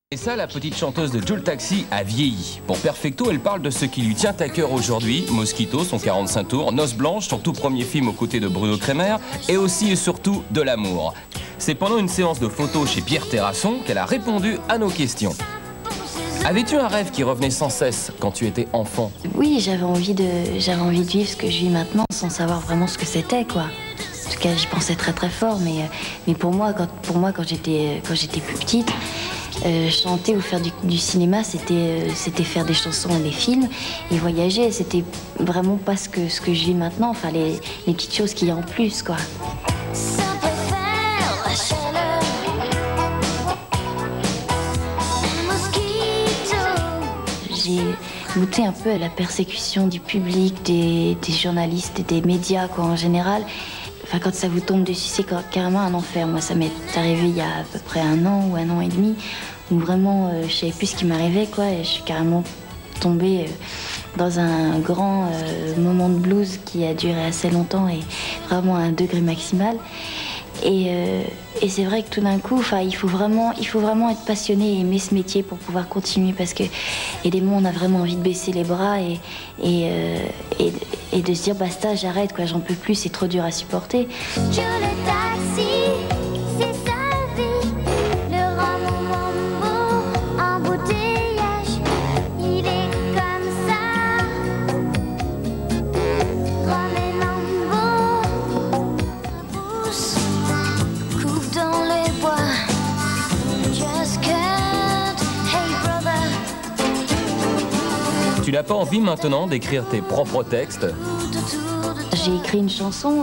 Et ça, la petite chanteuse de Joe Taxi a vieilli. Pour Perfecto, elle parle de ce qui lui tient à cœur aujourd'hui. Mosquito, son 45 tours, Noces blanches, son tout premier film aux côtés de Bruno Kremer, et aussi et surtout de l'amour. C'est pendant une séance de photos chez Pierre Terrasson qu'elle a répondu à nos questions. Avais-tu un rêve qui revenait sans cesse quand tu étais enfant? Oui, j'avais envie de vivre ce que je vis maintenant sans savoir vraiment ce que c'était, quoi. En tout cas, j'y pensais très très fort, mais pour moi, quand j'étais plus petite, chanter ou faire du cinéma, c'était faire des chansons et des films et voyager. C'était vraiment pas ce que je vis maintenant. Enfin, les petites choses qu'il y a en plus, quoi. J'ai goûté un peu à la persécution du public, des journalistes et des médias, quoi, en général. Enfin, quand ça vous tombe dessus, c'est carrément un enfer. Moi, ça m'est arrivé il y a à peu près 1 an ou 1 an et demi, où vraiment, je savais plus ce qui m'arrivait, quoi, et je suis carrément tombée dans un grand moment de blues qui a duré assez longtemps et vraiment à un degré maximal. Et c'est vrai que tout d'un coup, il faut vraiment être passionné et aimer ce métier pour pouvoir continuer, parce que et des moments on a vraiment envie de baisser les bras et de se dire basta, j'arrête, quoi, j'en peux plus, c'est trop dur à supporter. Tu n'as pas envie maintenant d'écrire tes propres textes? J'ai écrit une chanson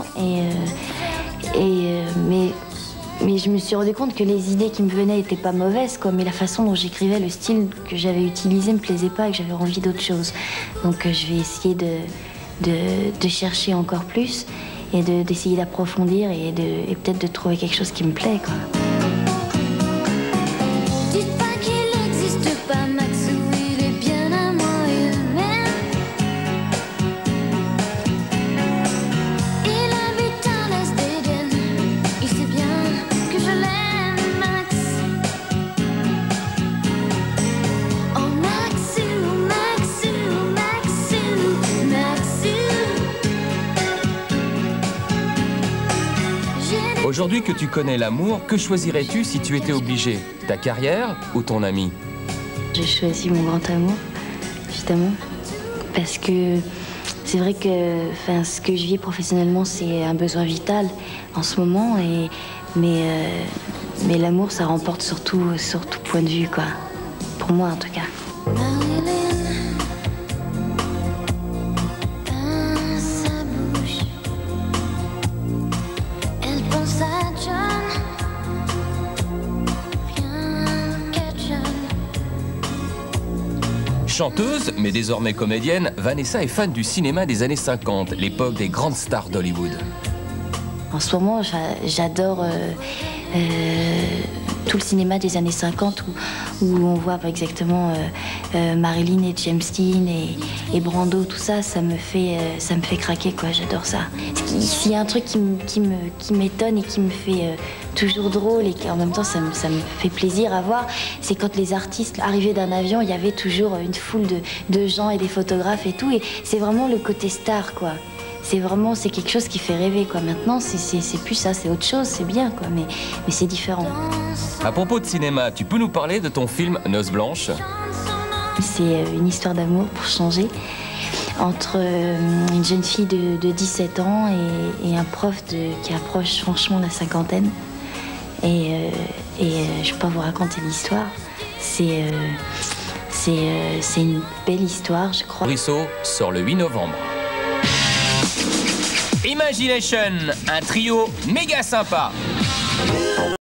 mais je me suis rendu compte que les idées qui me venaient n'étaient pas mauvaises, quoi, mais la façon dont j'écrivais, le style que j'avais utilisé me plaisait pas et que j'avais envie d'autre chose. Donc je vais essayer de chercher encore plus et d'essayer d'approfondir et peut-être de trouver quelque chose qui me plaît, quoi. Aujourd'hui que tu connais l'amour, que choisirais-tu si tu étais obligé? Ta carrière ou ton ami? J'ai choisi mon grand amour, évidemment, parce que c'est vrai que ce que je vis professionnellement, c'est un besoin vital en ce moment, mais l'amour, ça remporte sur tout point de vue, quoi. Pour moi, en tout cas. Chanteuse, mais désormais comédienne, Vanessa est fan du cinéma des années 50, l'époque des grandes stars d'Hollywood. En ce moment, j'adore tout le cinéma des années 50 où on voit exactement Marilyn et James Dean et Brando, tout ça, ça me fait craquer, quoi. J'adore ça. S'il y a un truc qui m'étonne et qui me fait toujours drôle et qu'en même temps ça me fait plaisir à voir, c'est quand les artistes arrivaient d'un avion, il y avait toujours une foule de gens et des photographes et tout, et c'est vraiment le côté star, quoi. C'est quelque chose qui fait rêver, quoi. Maintenant, c'est plus ça, c'est autre chose, c'est bien, quoi, mais c'est différent. À propos de cinéma, tu peux nous parler de ton film Noces blanches? C'est une histoire d'amour, pour changer, entre une jeune fille de 17 ans et un prof qui approche franchement la cinquantaine. Et je peux pas vous raconter l'histoire. C'est une belle histoire, je crois. Brissot sort le 8 novembre. Imagination, un trio méga sympa.